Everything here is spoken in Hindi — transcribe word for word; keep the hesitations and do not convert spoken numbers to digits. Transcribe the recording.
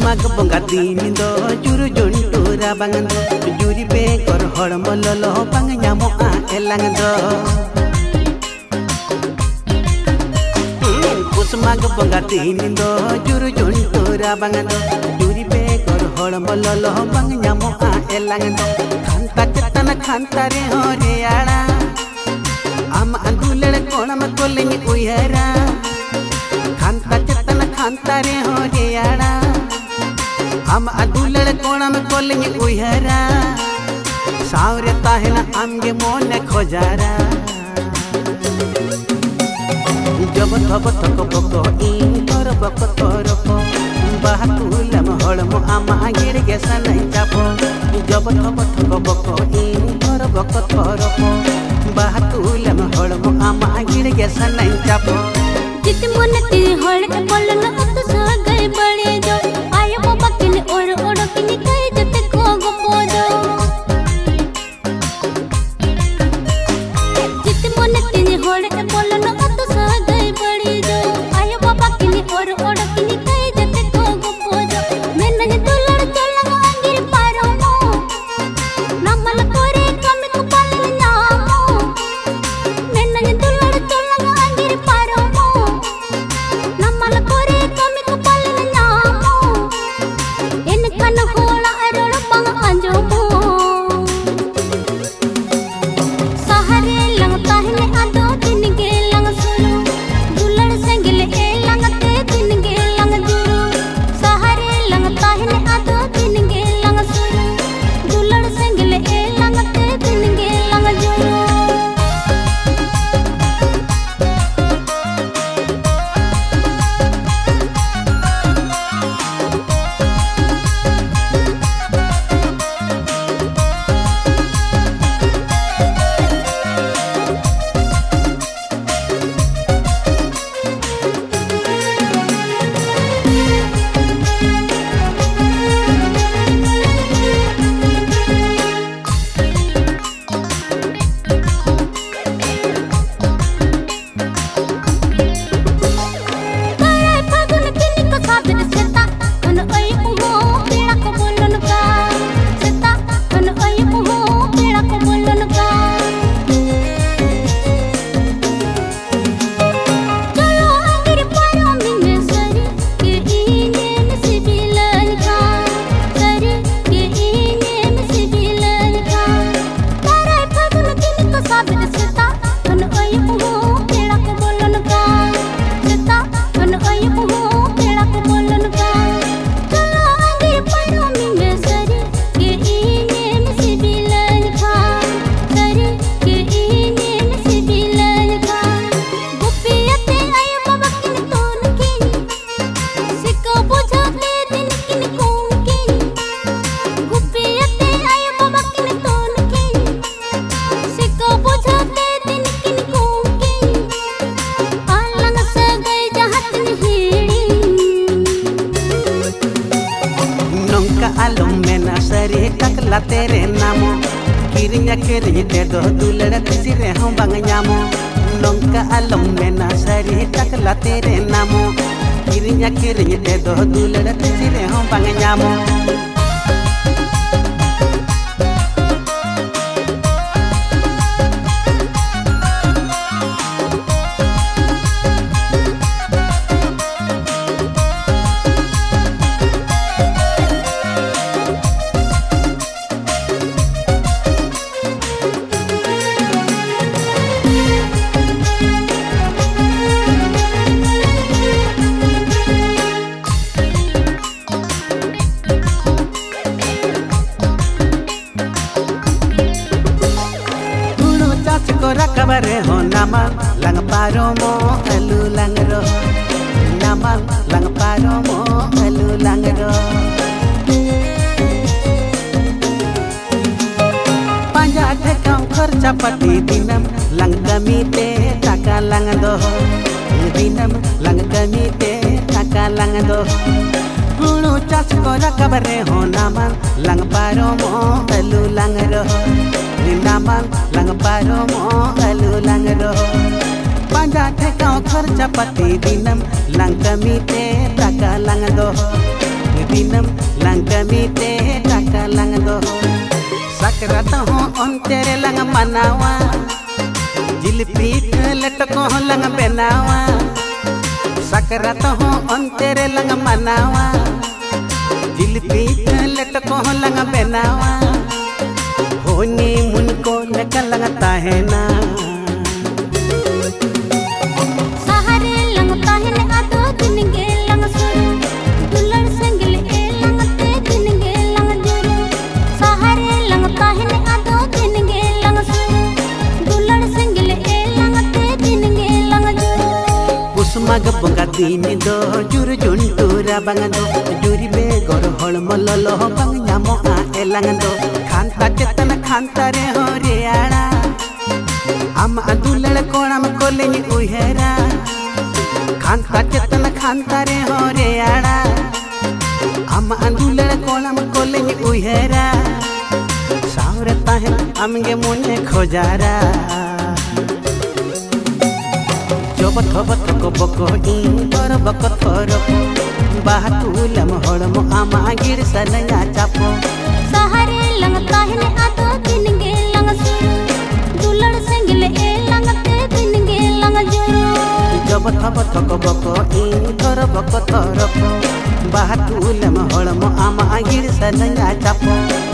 माग बंगा दिन दो जुरु जुंटू राबांग दो जुरी पे कर हड़म ललो बांग ᱧᱟᱢᱚᱜ ᱟ एलांग दो पुस माग बंगा दिन दो जुरु जुंटू राबांग दो जुरी पे कर हड़म ललो बांग ᱧᱟᱢᱚᱜ ᱟ एलांग दो खांता चेतन खांता रे हो रेयाड़ा आम अंदुलड़ कोणम कोलिंग उयहरा खांता चेतन खांता रे हो रेयाड़ा आम अदुलड़ कोणम कोलिंग उयहरा सावरे ताहेना आमगे मोने खोजारा जब थब थक बको इन तोर बको तोर को बातुलम हळम आमा गिड़ गे सनै चापो जब थब थक बको इन तोर बको तोर को बातुलम हळम आमा गिड़ गे सनै चापो चित मन ती हळ के बोलन अत सगै बड़े जो आयो बाबा किने और ओड़ किने कह जते को गो पोजो चित मन ती हळ के बोलन अत सगै बड़े जो आयो बाबा किने और ओड़ किने कह जते को गो पोजो मैं नहीं दुलड़ चलंग अंगिर पारो मो नमल कोरे कमी को पालन नामो मैं नहीं दुलड़ चलंग अंगिर पारो मो नमल कोरे कमी को पालन नामो इन कन होला अरड़ बंग अंजमो सहारे लंग ताहने आदो दिन गे लंग सुनो दुलड़ संगले ए लंग ते दिन गे लंग जुरू सहारे लंग ताहने आदो दिन गे लंग सुनो दुलड़ संगले ए लंग ते दिन गे लंग जुरू तेरे नामो किरिnya किरिnya ते दो दुलड़ किसी रे हम बंग ᱧᱟᱢो नोंका आलम मेना सरी तकला तेरे नामो किरिnya किरिnya ते दो दुलड़ किसी रे हम बंग ᱧामो Rakabare ho nama lang paro mo alu lang ro nama lang paro mo alu lang ro panja thekam kharcha pati dinam lang kami te taka lang do dinam lang kami te taka lang do hunu chas ko rakabare ho nama lang paro mo alu lang ro nama lang paro mo alu lang ro panja thekam kharcha pati dinam lang kami te taka lang do dinam lang kami te taka lang do sakrat ho ontere lang manawa jilpit letko lang benawa sakrat ho ontere lang manawa jilpit letko lang benawa honi mun ko lekalang tahena sahare lang tahene ado dinge lang suru dular sangile e lang te dinge lang juru sahare lang tahene ado dinge lang suru dular sangile e lang te dinge lang juru usmag bonga dini do juru juntu rabang do juri be gor hol mollo bang nyamo a elang do khanta chetan khanta re horiana am adulal konam koleni uhera khanta chetan khanta re horiana am adulal konam koleni uhera saurata hai amge mone khojara jobat hobat ko boko in tor boko thoro bahatulam holmo ama gir sanaya chapo sahare lang tahne ado dinge lang suru dular sangile e lang te dinge lang juru jobat hobat ko boko in tor boko thoro bahatulam holmo ama gir sanaya chapo